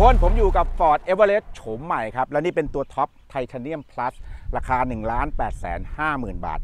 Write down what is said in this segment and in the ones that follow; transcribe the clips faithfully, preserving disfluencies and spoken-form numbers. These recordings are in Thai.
คนผมอยู่กับ Ford Everest โฉมใหม่ครับและนี่เป็นตัวท็อป Titanium Plus ราคา หนึ่งล้านแปดแสนห้าหมื่น บาท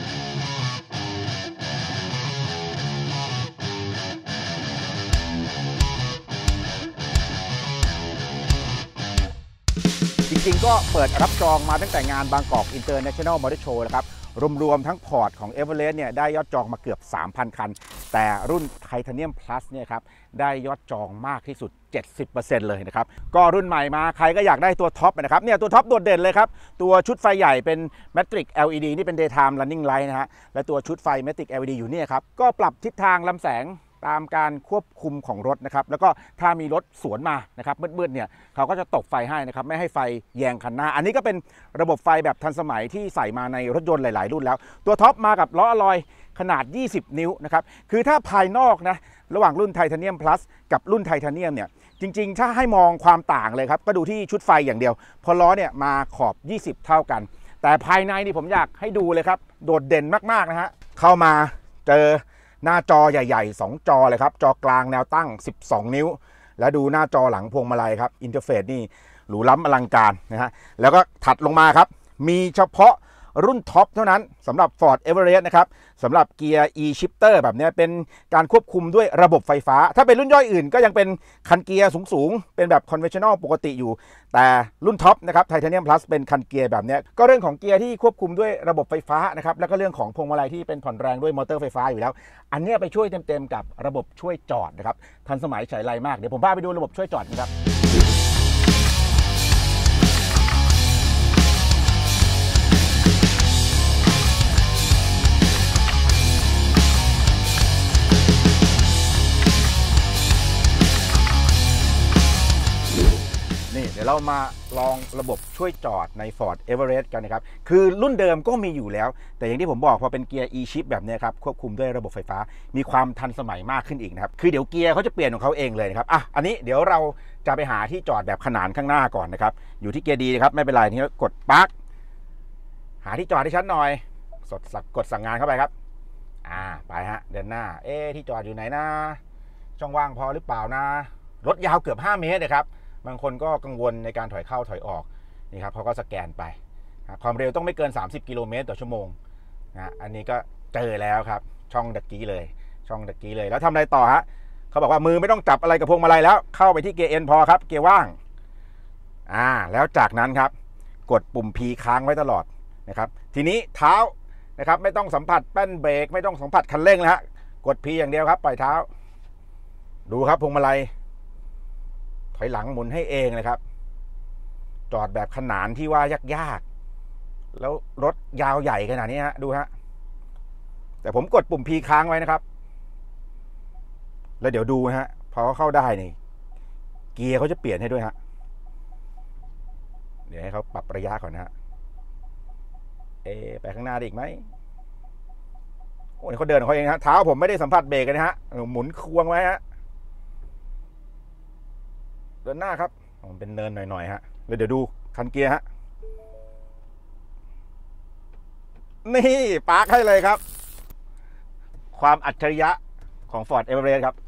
จริงๆก็เปิดรับจองมาตั้งแต่งานบางกอก International Motor Show นะครับรวมๆทั้งพอร์ตของ Everest เนี่ยได้ยอดจองมาเกือบ สามพัน คันแต่รุ่น Titanium Plus เนี่ยครับได้ยอดจองมากที่สุด เจ็ดสิบเปอร์เซ็นต์ เลยนะครับก็รุ่นใหม่มาใครก็อยากได้ตัวท็อปนะครับเนี่ยตัวท็อปโดดเด่นเลยครับตัวชุดไฟใหญ่เป็น Matrix แอล อี ดี นี่เป็น Daytime Running Light นะฮะและตัวชุดไฟ Matrix แอล อี ดี อยู่เนี่ยครับก็ปรับทิศทางลำแสงตามการควบคุมของรถนะครับแล้วก็ถ้ามีรถสวนมานะครับมืดๆเนี่ยเขาก็จะตกไฟให้นะครับไม่ให้ไฟแยงคันหน้าอันนี้ก็เป็นระบบไฟแบบทันสมัยที่ใส่มาในรถยนต์หลายๆรุ่นแล้วตัวท็อปมากับล้ออลอยขนาดยี่สิบนิ้วนะครับคือถ้าภายนอกนะระหว่างรุ่น Titanium Plus กับรุ่น Titanium เนี่ยจริงๆถ้าให้มองความต่างเลยครับก็ดูที่ชุดไฟอย่างเดียวพอล้อเนี่ยมาขอบยี่สิบเท่ากันแต่ภายในนี่ผมอยากให้ดูเลยครับโดดเด่นมากๆนะฮะเข้ามาเจอหน้าจอใหญ่ๆสองจอเลยครับจอกลางแนวตั้งสิบสองนิ้วแล้วดูหน้าจอหลังพวงมาลัยครับอินเทอร์เฟซนี่หรูล้ำอลังการนะฮะแล้วก็ถัดลงมาครับมีเฉพาะรุ่นท็อปเท่านั้นสำหรับ Ford Everest นะครับสำหรับเกียร์ e-shifter แบบนี้เป็นการควบคุมด้วยระบบไฟฟ้าถ้าเป็นรุ่นย่อยอื่นก็ยังเป็นคันเกียร์สูงๆเป็นแบบ conventional ปกติอยู่แต่รุ่นท็อปนะครับ Titanium Plus เป็นคันเกียร์แบบนี้ก็เรื่องของเกียร์ที่ควบคุมด้วยระบบไฟฟ้านะครับแล้วก็เรื่องของพวงมาลัยที่เป็นผ่อนแรงด้วยมอเตอร์ไฟฟ้าอยู่แล้วอันนี้ไปช่วยเต็มๆกับระบบช่วยจอดนะครับทันสมัยใช้ไรมากเดี๋ยวผมพาไปดูระบบช่วยจอดนะครับเดี๋ยวเรามาลองระบบช่วยจอดใน Ford Everest กันนะครับคือรุ่นเดิมก็มีอยู่แล้วแต่อย่างที่ผมบอกพอเป็นเกียร์ e-shift แบบนี้ครับควบคุมด้วยระบบไฟฟ้ามีความทันสมัยมากขึ้นอีกนะครับคือเดี๋ยวเกียร์เขาจะเปลี่ยนของเขาเองเลยนะครับอ่ะอันนี้เดี๋ยวเราจะไปหาที่จอดแบบขนานข้างหน้าก่อนนะครับอยู่ที่เกียร์ดีนะครับไม่เป็นไรนี่กดปั๊กหาที่จอดให้ชัดหน่อยสดกดสั่งงานเข้าไปครับอ่าไปฮะเดินหน้าเอ๊ะที่จอดอยู่ไหนนะช่องว่างพอหรือเปล่านะรถยาวเกือบห้าเมตรนะครับบางคนก็กังวลในการถอยเข้าถอยออกนี่ครับเขาก็สแกนไปความเร็วต้องไม่เกินสามสิบกิโลเมตรต่อชั่วโมงนะอันนี้ก็เจอแล้วครับช่องตะกี้เลยช่องตะกี้เลยแล้วทำอะไรต่อฮะเขาบอกว่ามือไม่ต้องจับอะไรกับพวงมาลัยแล้วเข้าไปที่เกียร์ N พอครับเกียร์ว่างอ่าแล้วจากนั้นครับกดปุ่ม P ค้างไว้ตลอดนะครับทีนี้เท้านะครับไม่ต้องสัมผัสแป้นเบรกไม่ต้องสัมผัสคันเร่งนะฮะกด P อย่างเดียวครับปล่อยเท้าดูครับพวงมาลัยถอยหลังหมุนให้เองเลยครับจอดแบบขนานที่ว่ายากๆแล้วรถยาวใหญ่ขนาดนี้ฮะดูฮะแต่ผมกดปุ่ม P ค้างไว้นะครับแล้วเดี๋ยวดูฮะพอเข้าได้นี่เกียร์เขาจะเปลี่ยนให้ด้วยฮะเดี๋ยวให้เขาปรับระยะก่อนนะฮะเอไปข้างหน้าได้อีกไหมโอ้ยเขาเดินเขาเองฮะเท้าผมไม่ได้สัมผัสเบรกนะฮะหมุนควงไว้ฮะเดินหน้าครับมันเป็นเนินหน่อยๆฮะแล้วเดี๋ยวดูคันเกียร์ฮะนี่ปาร์คให้เลยครับความอัจฉริยะของ Ford Everest ครับ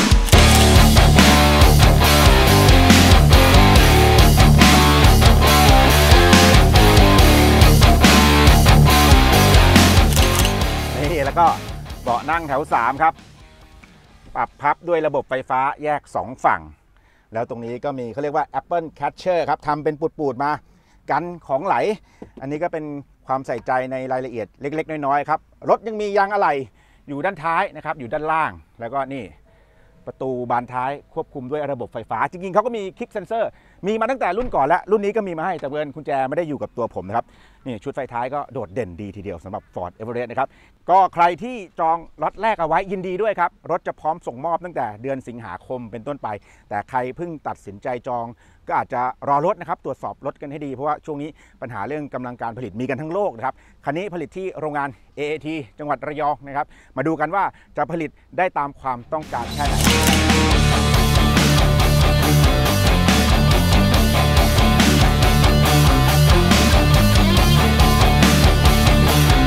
นี่แล้วก็เบาะนั่งแถวสามครับปรับพับด้วยระบบไฟฟ้าแยกสองฝั่งแล้วตรงนี้ก็มีเขาเรียกว่า Apple Catcher ครับทำเป็นปูดๆมากันของไหลอันนี้ก็เป็นความใส่ใจในรายละเอียดเล็กๆน้อยๆครับรถยังมียางอะไหล่อยู่ด้านท้ายนะครับอยู่ด้านล่างแล้วก็นี่ประตูบานท้ายควบคุมด้วยระบบไฟฟ้าจริงๆเขาก็มีคลิกเซนเซอร์มีมาตั้งแต่รุ่นก่อนแล้วรุ่นนี้ก็มีมาให้แต่เพื่อนกุญแจไม่ได้อยู่กับตัวผมนะครับนี่ชุดไฟท้ายก็โดดเด่นดีทีเดียวสำหรับ Ford Everest นะครับก็ใครที่จองล็อตแรกเอาไว้ยินดีด้วยครับรถจะพร้อมส่งมอบตั้งแต่เดือนสิงหาคมเป็นต้นไปแต่ใครเพิ่งตัดสินใจจองก็อาจจะรอรถนะครับตรวจสอบรถกันให้ดีเพราะว่าช่วงนี้ปัญหาเรื่องกำลังการผลิตมีกันทั้งโลกนะครับคันนี้ผลิตที่โรงงาน เอ เอ ที จังหวัดระยองนะครับมาดูกันว่าจะผลิตได้ตามความต้องการแค่ไหน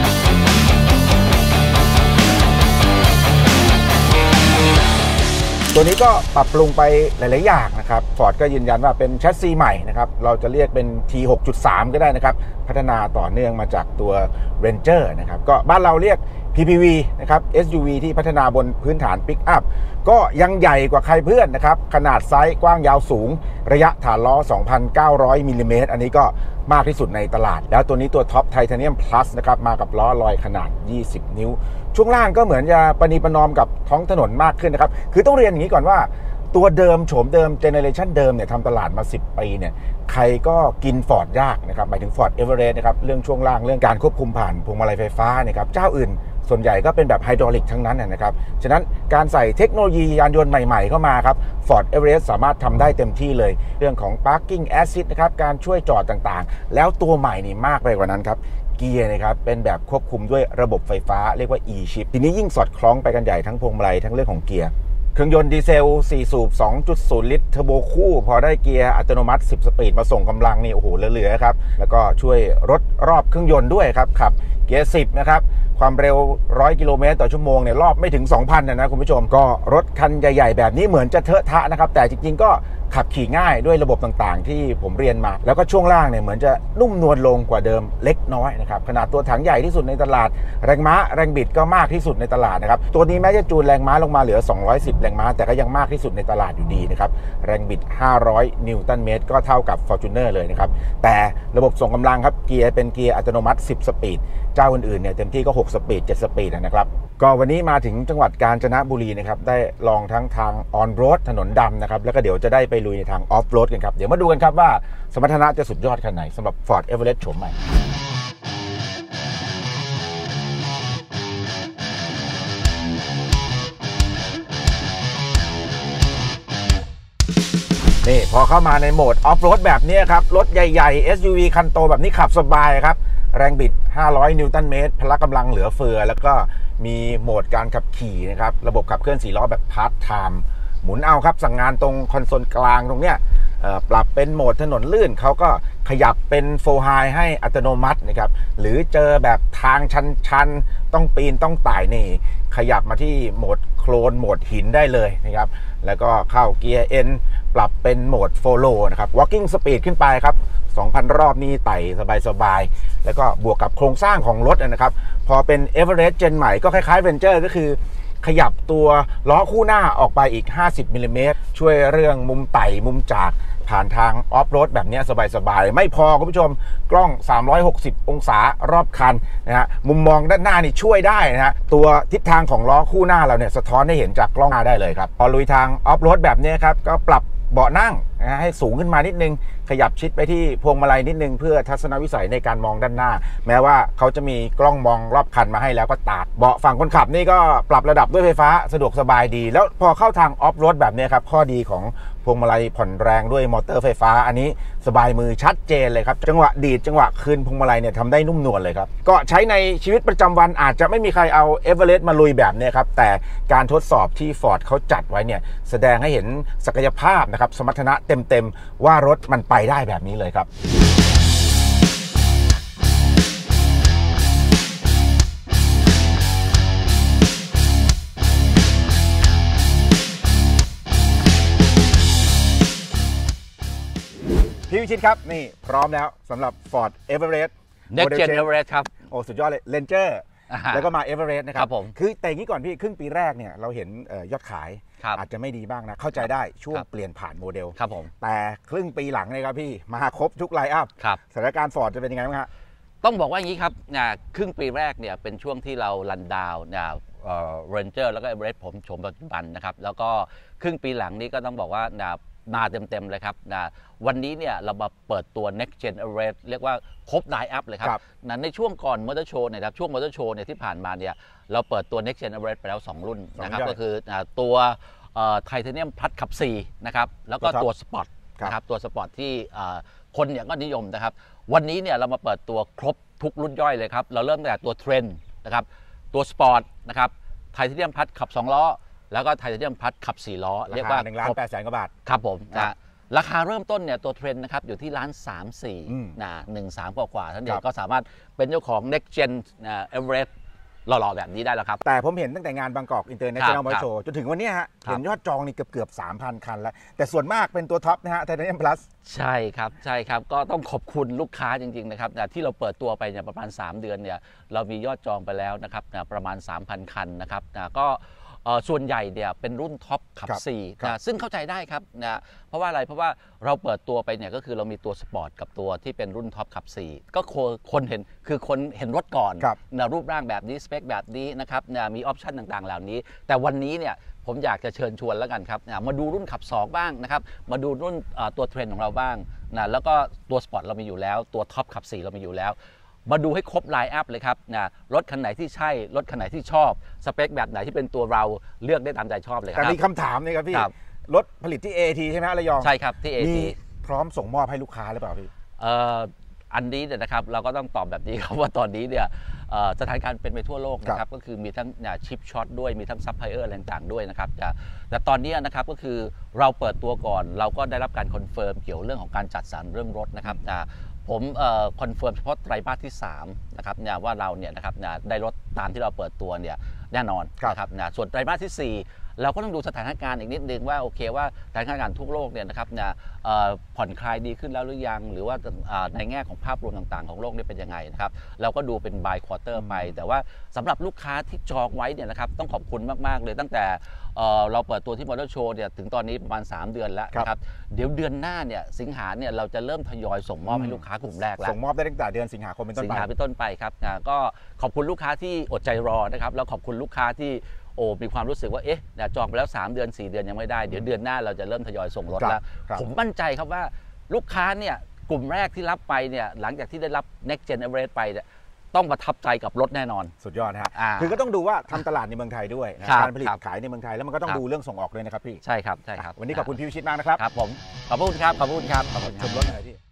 ตตัวนี้ก็ปรับปรุงไปหลายๆอย่างนะครับ Ford ก็ยืนยันว่าเป็นแชสซีใหม่นะครับเราจะเรียกเป็น ที หกจุดสาม ก็ได้นะครับพัฒนาต่อเนื่องมาจากตัว Ranger นะครับก็บ้านเราเรียก พี พี วี นะครับ เอส ยู วี ที่พัฒนาบนพื้นฐานปิกอัพก็ยังใหญ่กว่าใครเพื่อนนะครับขนาดไซส์กว้างยาวสูงระยะฐานล้อ สองพันเก้าร้อย มิลลิเมตรอันนี้ก็มากที่สุดในตลาดแล้วตัวนี้ตัวท็อปไทเทเนียมพลัสนะครับมากับล้อลอยขนาดยี่สิบนิ้วช่วงล่างก็เหมือนจะประนีประนอมกับท้องถนนมากขึ้นนะครับคือต้องเรียนอย่างนี้ก่อนว่าตัวเดิมโฉมเดิมเจเนเรชันเดิมเนี่ยทำตลาดมาสิบปีเนี่ยใครก็กิน Ford ยากนะครับหมายถึง Ford Everest นะครับเรื่องช่วงล่างเรื่องการควบคุมผ่านพวงมาลัยไฟฟ้านะครับเจ้าอื่นส่วนใหญ่ก็เป็นแบบไฮดรอลิกทั้งนั้นนะครับฉะนั้นการใส่เทคโนโลยียานยนต์ใหม่ๆเข้ามาครับ Ford Everest สามารถทำได้เต็มที่เลยเรื่องของ Parking Assist นะครับการช่วยจอดต่างๆแล้วตัวใหม่นี่มากไปกว่านั้นครับเกียร์นะครับเป็นแบบควบคุมด้วยระบบไฟฟ้าเรียกว่า e-shift ทีนี้ยิ่งสอดคล้องไปกันใหญ่ทั้งพวงมาลัยทั้งเรื่องของเกียร์เครื่องยนต์ดีเซลสี่สูบ สองจุดศูนย์ ลิตรเทอร์โบคู่พอได้เกียร์อัตโนมัติสิบสปีดมาส่งกำลังนี่โอ้โหเหลือๆครับแล้วก็ช่วยลดรอบเครื่องยนต์ด้วยครับขับเกียร์สิบนะครับความเร็วหนึ่งร้อยกิโลเมตรต่อชั่วโมงเนี่ยรอบไม่ถึง สองพัน นะนะคุณผู้ชมก็รถคันใหญ่ๆแบบนี้เหมือนจะเทอะทะนะครับแต่จริงๆก็ขับขี่ง่ายด้วยระบบต่างๆที่ผมเรียนมาแล้วก็ช่วงล่างเนี่ยเหมือนจะนุ่มนวลลงกว่าเดิมเล็กน้อยนะครับขนาดตัวถังใหญ่ที่สุดในตลาดแรงม้าแรงบิดก็มากที่สุดในตลาดนะครับตัวนี้แม้จะจูนแรงม้าลงมาเหลือสองร้อยสิบแรงม้าแต่ก็ยังมากที่สุดในตลาดอยู่ดีนะครับแรงบิดห้าร้อยนิวตันเมตรก็เท่ากับ Fortuner เลยนะครับแต่ระบบส่งกำลังครับเกียร์เป็นเกียร์อัตโนมัติสิบสปีดเจ้าอื่นๆเนี่ยเต็มที่ก็หกสปีดเจ็ดสปีดนะครับก็วันนี้มาถึงจังหวัดกาญจนบุรีนะครับได้ลองทั้งทางออนโรดถนนดำนะครับแล้วก็เดี๋ยวจะได้ไปลุยในทางออฟโรดกันครับเดี๋ยวมาดูกันครับว่าสมรรถนะจะสุดยอดขนาดไหนสำหรับ Ford Everest โฉมใหม่นี่พอเข้ามาในโหมดออฟโรดแบบนี้ครับรถใหญ่ๆ เอส ยู วี คันโตแบบนี้ขับสบายครับแรงบิดห้าร้อยนิวตันเมตรพละกำลังเหลือเฟือแล้วก็มีโหมดการขับขี่นะครับระบบขับเคลื่อนสี่ล้อแบบพาร์ทไทม์หมุนเอาครับสั่งงานตรงคอนโซลกลางตรงเนี้ยปรับเป็นโหมดถนนลื่นเขาก็ขยับเป็นโฟร์ไฮให้อัตโนมัตินะครับหรือเจอแบบทางชันๆต้องปีนต้องไต่นี่ขยับมาที่โหมดโคลนโหมดหินได้เลยนะครับแล้วก็เข้าเกียร์ N ปรับเป็นโหมด Follow นะครับ Walking Speed ขึ้นไปครับ สองพัน รอบนี่ไต่สบายๆแล้วก็บวกกับโครงสร้างของรถนะครับพอเป็น Everest Gen ใหม่ก็คล้ายๆ Ranger ก็คือขยับตัวล้อคู่หน้าออกไปอีกห้าสิบมิลลิเมตรช่วยเรื่องมุมไต่มุมจากผ่านทางออฟโรดแบบนี้สบายๆไม่พอคุณผู้ชมกล้องสามร้อยหกสิบองศารอบคันนะฮะมุมมองด้านหน้านี่ช่วยได้นะฮะตัวทิศทางของล้อคู่หน้าเราเนี่ยสะท้อนให้เห็นจากกล้องหน้าได้เลยครับพอลุยทางออฟโรดแบบนี้ครับก็ปรับเบาะนั่งนะให้สูงขึ้นมานิดนึงขยับชิดไปที่พวงมาลัยนิดนึงเพื่อทัศนวิสัยในการมองด้านหน้าแม้ว่าเขาจะมีกล้องมองรอบคันมาให้แล้วก็ตากเบาะฝั่งคนขับนี่ก็ปรับระดับด้วยไฟฟ้าสะดวกสบายดีแล้วพอเข้าทางออฟโรดแบบนี้ครับข้อดีของพวงมาลัยผ่อนแรงด้วยมอเตอร์ไฟฟ้าอันนี้สบายมือชัดเจนเลยครับจังหวะดีดจังหวะคืนพวงมาลัยเนี่ยทำได้นุ่มนวลเลยครับก็ใช้ในชีวิตประจำวันอาจจะไม่มีใครเอาเอเวอเรสต์มาลุยแบบนี้ครับแต่การทดสอบที่ Ford เขาจัดไว้เนี่ยแสดงให้เห็นศักยภาพนะครับสมรรถนะเต็มๆว่ารถมันไปได้แบบนี้เลยครับพี่วิชิตครับนี่พร้อมแล้วสำหรับ Ford Everest Next Gen Everest ครับโอ้สุดยอดเลย Ranger แล้วก็มา Everest นะครับผมคือแต่งี้ก่อนพี่ครึ่งปีแรกเนี่ยเราเห็นยอดขายอาจจะไม่ดีบ้างนะเข้าใจได้ช่วงเปลี่ยนผ่านโมเดลครับผมแต่ครึ่งปีหลังเนี่ยครับพี่มาครบทุกไลน์อัพสถานการณ์ Ford จะเป็นยังไงบ้างครับต้องบอกว่าอย่างนี้ครับครึ่งปีแรกเนี่ยเป็นช่วงที่เรารันดาวน์เรนเจอร์แล้วก็ Everest ผมชมปัจจุบันนะครับแล้วก็ครึ่งปีหลังนี้ก็ต้องบอกว่ามาเต็มๆเลยครับนะวันนี้เนี่ยเรามาเปิดตัว Next Gen Everest เรียกว่าครบไลน์อัพเลยครับนั้นในช่วงก่อนมอเตอร์โชว์นะครับช่วงมอเตอร์โชว์เนี่ยที่ผ่านมาเนี่ยเราเปิดตัว Next Gen Everest ไปแล้วสองรุ่นนะครับก็คือตัวไทเทเนียมพลัสขับสี่นะครับแล้วก็ตัวสปอร์ตนะครับตัวสปอร์ตที่คนเนี่ยก็นิยมนะครับวันนี้เนี่ยเรามาเปิดตัวครบทุกรุ่นย่อยเลยครับเราเริ่มตั้งแต่ตัวเทรนด์นะครับตัวสปอร์ตนะครับไทเทเนียมพลัสขับสองล้อแล้วก็ไทเทเนียมพลัสขับสี่ล้อเรียกว่าหนึ่งล้านแปดแสนกว่าบาทครับผมนะราคาเริ่มต้นเนี่ยตัวเทรนด์นะครับอยู่ที่ล้านสามสี่นะหนึ่งสามกว่าๆท่านเดียวก็สามารถเป็นเจ้าของ Next Gen Everest หล่อๆแบบนี้ได้แล้วครับแต่ผมเห็นตั้งแต่งานบางกอกอินเตอร์เนชั่นแนลมอเตอร์โชว์จนถึงวันนี้ฮะครับเห็นยอดจองนี่เกือบเกือบสามพันคันแล้วแต่ส่วนมากเป็นตัวท็อปนะฮะไทเทเนียมพลัสใช่ครับใช่ครับก็ต้องขอบคุณลูกค้าจริงๆนะครับที่เราเปิดตัวไปเนี่ยประมาณสามเดือนเนี่ยเรามียอดจองไปแล้วนะครับประมาณ สามพัน คันนะครับก็ส่วนใหญ่เนี่ยเป็นรุ่นท็อปขับสี่นะซึ่งเข้าใจได้ครับนะเพราะว่าอะไรเพราะว่าเราเปิดตัวไปเนี่ยก็คือเรามีตัวสปอร์ตกับตัวที่เป็นรุ่นท็อปขับสี่ก็คนเห็นคือคนเห็นรถก่อนนะรูปร่างแบบนี้สเปคแบบนี้นะครับนะมีออปชันต่างๆเหล่านี้แต่วันนี้เนี่ยผมอยากจะเชิญชวนแล้วกันครับนะมาดูรุ่นขับสองบ้างนะครับมาดูรุ่นตัวเทรนด์ของเราบ้างนะแล้วก็ตัวสปอร์ตเรามีอยู่แล้วตัวท็อปขับสี่เรามีอยู่แล้วมาดูให้ครบไลน์อัพเลยครับนะรถคันไหนที่ใช่รถคันไหนที่ชอบสเปคแบบไหนที่เป็นตัวเราเลือกได้ตามใจชอบเลยครับแต่มีคำถามนี่ครับพี่รถผลิตที่ เอ ที ใช่ไหมระยองใช่ครับที่ เอ ทีมีพร้อมส่งมอบให้ลูกค้าหรือเปล่าพี่เอ่ออันนี้เนี่ยนะครับเราก็ต้องตอบแบบนี้ครับว่าตอนนี้เนี่ยสถานการณ์เป็นไปทั่วโลกนะครับก็คือมีทั้งชิปช็อตด้วยมีทั้งซัพพลายเออร์อะไรต่างๆด้วยนะครับแต่แต่ตอนนี้นะครับก็คือเราเปิดตัวก่อนเราก็ได้รับการคอนเฟิร์มเกี่ยวเรื่องของการจัดสรรเรื่องรถนะครับผมคอนเฟิร์มเฉพาะไตรมาสที่สามนะครับเนี่ยว่าเราเนี่ยนะครับได้รถตามที่เราเปิดตัวเนี่ยแน่นอนนะครับนะส่วนไตรมาสที่สี่เราก็ต้องดูสถานการณ์อีกนิดนึงว่าโอเคว่าสถานการณ์ทั่วโลกเนี่ยนะครับเนี่ยผ่อนคลายดีขึ้นแล้วหรือยังหรือว่าในแง่ของภาพรวมต่างๆของโลกนี่เป็นยังไงนะครับเราก็ดูเป็น by quarter ไปแต่ว่าสำหรับลูกค้าที่จองไว้เนี่ยนะครับต้องขอบคุณมากๆเลยตั้งแต่เราเปิดตัวที่มอเตอร์โชว์เนี่ยถึงตอนนี้ประมาณสามเดือนแล้วนะครับเดี๋ยวเดือนหน้าเนี่ยสิงหาเนี่ยเราจะเริ่มทยอยส่งมอบให้ลูกค้ากลุ่มแรกแล้วส่งมอบได้ตั้งแต่เดือนสิงหาคมเป็นต้นไปสิงหาเป็นต้นไปครับก็ขอบคุณลูกค้าที่อดใจรอนะครับแล้วขอบคุณลูกค้าที่โอ้มีความรู้สึกว่าเอ๊ะจองไปแล้วสามเดือนสี่เดือนยังไม่ได้เดี๋ยวเดือนหน้าเราจะเริ่มทยอยส่งรถแล้วผมมั่นใจครับว่าลูกค้าเนี่ยกลุ่มแรกที่รับไปเนี่ยหลังจากที่ได้รับ Next Gen Average ไปเนี่ยต้องประทับใจกับรถแน่นอนสุดยอดฮะคือก็ต้องดูว่าทำตลาดในเมืองไทยด้วยการผลิตขายในเมืองไทยแล้วมันก็ต้องดูเรื่องส่งออกด้วยนะครับพี่ใช่ครับใช่ครับวันนี้ขอบคุณพี่วิชิตมากนะครับครับผมขอบคุณครับขอบคุณครับขอบคุณชมรถหน่อยพี่